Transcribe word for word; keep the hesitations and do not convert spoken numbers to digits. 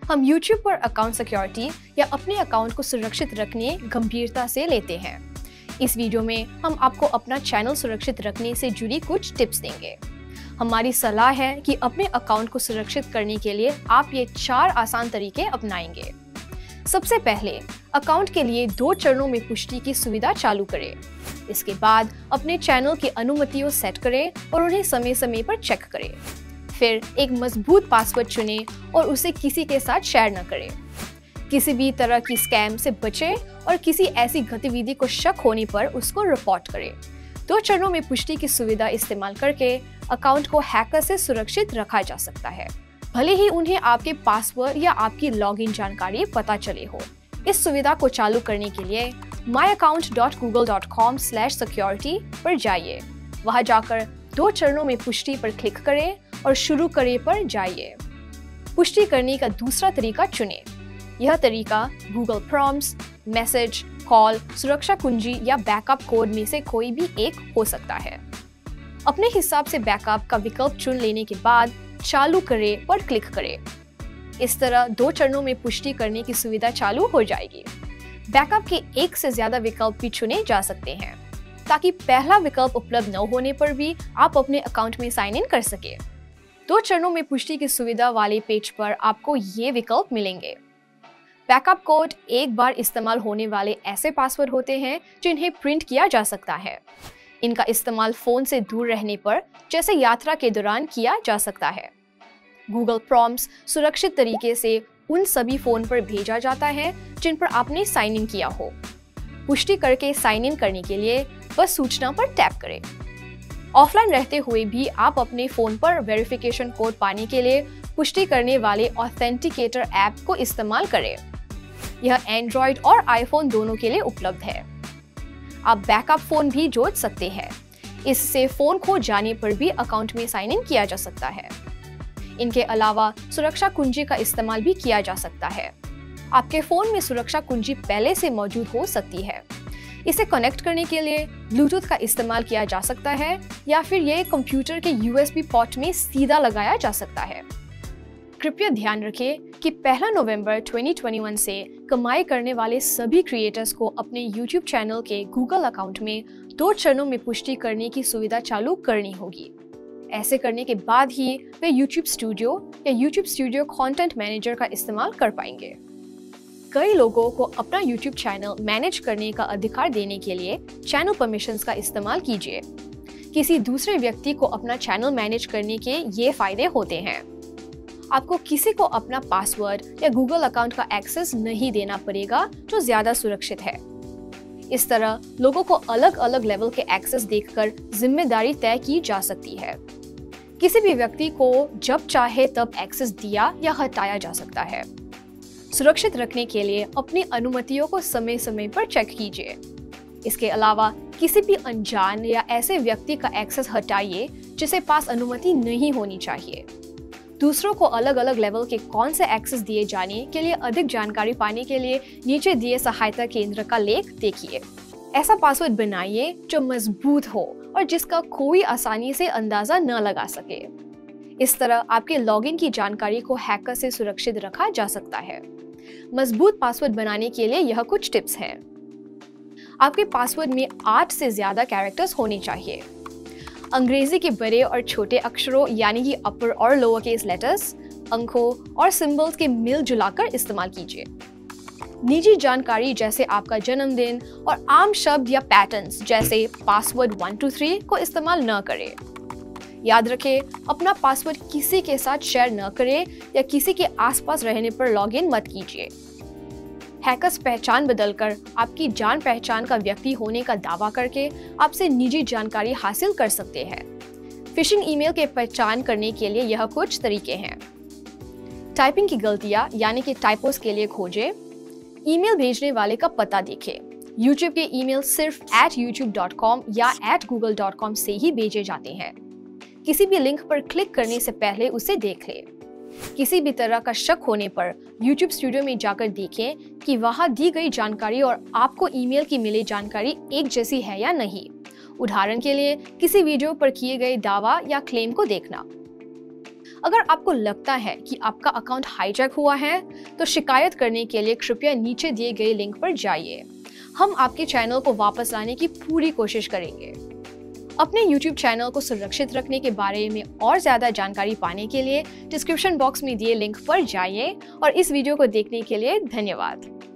हम YouTube पर account security या अपने अकाउंट को सुरक्षित रखने गंभीरता से लेते हैं। इस वीडियो में हम आपको अपना चैनल सुरक्षित रखने से जुड़ी कुछ टिप्स देंगे। हमारी सलाह है कि अपने अकाउंट को सुरक्षित करने के लिए आप ये चार आसान तरीके अपनाएंगे। सबसे पहले, अकाउंट के लिए दो चरणों में पुष्टि की सुविधा चालू करें। इसके बाद अपने चैनल की अनुमतियों सेट करें और उन्हें समय समय पर चेक करें। फिर एक मजबूत पासवर्ड चुनें और उसे किसी के साथ शेयर न करें। किसी भी तरह की स्कैम से बचें और किसी ऐसी गतिविधि को शक होने पर उसको रिपोर्ट करें। दो चरणों में पुष्टि की सुविधा इस्तेमाल करके अकाउंट को हैकर से सुरक्षित रखा जा सकता है, भले ही उन्हें आपके पासवर्ड या आपकी लॉगिन जानकारी पता चले हो। इस सुविधा को चालू करने के लिए my account dot Google dot com slash security पर जाइए। वहां जाकर दो चरणों में पुष्टि पर क्लिक करें और शुरू करें पर जाइए। पुष्टि करने का दूसरा तरीका चुनें। यह तरीका गूगल प्रॉम्प्ट्स, मैसेज, कॉल, सुरक्षा कुंजी या बैकअप कोड में से कोई भी एक हो सकता है। अपने हिसाब से बैकअप का विकल्प चुन लेने के बाद चालू करें पर क्लिक करें। इस तरह दो चरणों में पुष्टि करने की सुविधा चालू हो जाएगी। बैकअप के एक से ज्यादा विकल्प भी चुने जा सकते हैं, ताकि पहला विकल्प उपलब्ध न होने पर भी आप अपने अकाउंट में साइन इन कर सके। दो चरणों में पुष्टि की सुविधा वाले पेज पर आपको ये विकल्प मिलेंगे। बैकअप कोड एक बार इस्तेमाल होने वाले ऐसे पासवर्ड होते हैं जिन्हें प्रिंट किया जा सकता है। इनका इस्तेमाल फोन से दूर रहने पर, जैसे यात्रा के दौरान, किया जा सकता है। गूगल प्रॉम्प्ट्स सुरक्षित तरीके से उन सभी फोन पर भेजा जाता है जिन पर आपने साइन इन किया हो। पुष्टि करके साइन इन करने के लिए बस सूचना पर टैप करें। ऑफलाइन रहते हुए भी आप अपने फोन पर वेरिफिकेशन कोड पाने के लिए पुष्टि करने वाले ऑथेंटिकेटर ऐप को इस्तेमाल करें। यह एंड्रॉइड और आईफोन दोनों के लिए उपलब्ध है। आप बैकअप फोन भी जोड़ सकते हैं। इससे फोन खो जाने पर भी अकाउंट में साइन इन किया जा सकता है। इनके अलावा सुरक्षा कुंजी का इस्तेमाल भी किया जा सकता है। आपके फोन में सुरक्षा कुंजी पहले से मौजूद हो सकती है। इसे कनेक्ट करने के लिए ब्लूटूथ का इस्तेमाल किया जा सकता है या फिर ये कंप्यूटर के यूएसबी पोर्ट में सीधा लगाया जा सकता है। कृपया ध्यान रखें कि पहला नवंबर दो हज़ार इक्कीस से कमाई करने वाले सभी क्रिएटर्स को अपने यूट्यूब चैनल के गूगल अकाउंट में दो चरणों में पुष्टि करने की सुविधा चालू करनी होगी। ऐसे करने के बाद ही वे यूट्यूब स्टूडियो या यूट्यूब स्टूडियो कंटेंट मैनेजर का इस्तेमाल कर पाएंगे। कई लोगों को अपना यूट्यूब चैनल मैनेज करने का अधिकार देने के लिए चैनल परमिशंस का इस्तेमाल कीजिए। किसी दूसरे व्यक्ति को अपना चैनल मैनेज करने के ये फायदे होते हैं। आपको किसी को अपना पासवर्ड या गूगल अकाउंट का एक्सेस नहीं देना पड़ेगा, जो ज्यादा सुरक्षित है। इस तरह लोगों को अलग अलग लेवल के एक्सेस देखकर जिम्मेदारी तय की जा सकती है। किसी भी व्यक्ति को जब चाहे तब एक्सेस दिया या हटाया जा सकता है। सुरक्षित रखने के लिए अपनी अनुमतियों को समय समय पर चेक कीजिए। इसके अलावा किसी भी अनजान या ऐसे व्यक्ति का एक्सेस हटाइए जिसे पास अनुमति नहीं होनी चाहिए। दूसरों को अलग अलग लेवल के कौन से एक्सेस दिए जाने के लिए अधिक जानकारी पाने के लिए नीचे दिए सहायता केंद्र का लेख देखिए। ऐसा पासवर्ड बनाइए जो मजबूत हो और जिसका कोई आसानी से अंदाजा न लगा सके। इस तरह आपके लॉगिन की जानकारी को हैकर से सुरक्षित रखा जा सकता है। मजबूत पासवर्ड बनाने के लिए यह कुछ टिप्स हैं। आपके पासवर्ड में आठ से ज्यादा कैरेक्टर्स होने चाहिए। अंग्रेजी के बड़े और छोटे अक्षरों यानी कि अपर और लोअर केस लेटर्स, अंकों और सिंबल्स के मिल जुलाकर इस्तेमाल कीजिए। निजी जानकारी जैसे आपका जन्मदिन और आम शब्द या पैटर्न्स जैसे पासवर्ड वन टू थ्री को इस्तेमाल न करें। याद रखें, अपना पासवर्ड किसी के साथ शेयर न करें या किसी के आसपास रहने पर लॉगिन मत कीजिए। हैकर्स पहचान बदलकर आपकी जान पहचान का व्यक्ति होने का दावा करके आपसे निजी जानकारी हासिल कर सकते हैं। फिशिंग ईमेल के पहचान करने के लिए यह कुछ तरीके हैं। टाइपिंग की गलतियां यानी कि टाइपोस के लिए खोजें। ईमेल भेजने वाले का पता देखें। यूट्यूब के ईमेल सिर्फ एट यूट्यूब डॉट कॉम या एट गूगल डॉट कॉम से ही भेजे जाते हैं। किसी भी लिंक पर क्लिक करने से पहले उसे देख लें। किसी भी तरह का शक होने पर YouTube स्टूडियो में जाकर देखें कि वहां दी गई जानकारी और आपको ईमेल की मिली जानकारी एक जैसी है या नहीं। उदाहरण के लिए किसी वीडियो पर किए गए दावा या क्लेम को देखना। अगर आपको लगता है कि आपका अकाउंट हाईजैक हुआ है, तो शिकायत करने के लिए कृपया नीचे दिए गए लिंक पर जाइए। हम आपके चैनल को वापस लाने की पूरी कोशिश करेंगे। अपने यूट्यूब चैनल को सुरक्षित रखने के बारे में और ज़्यादा जानकारी पाने के लिए डिस्क्रिप्शन बॉक्स में दिए लिंक पर जाइए और इस वीडियो को देखने के लिए धन्यवाद।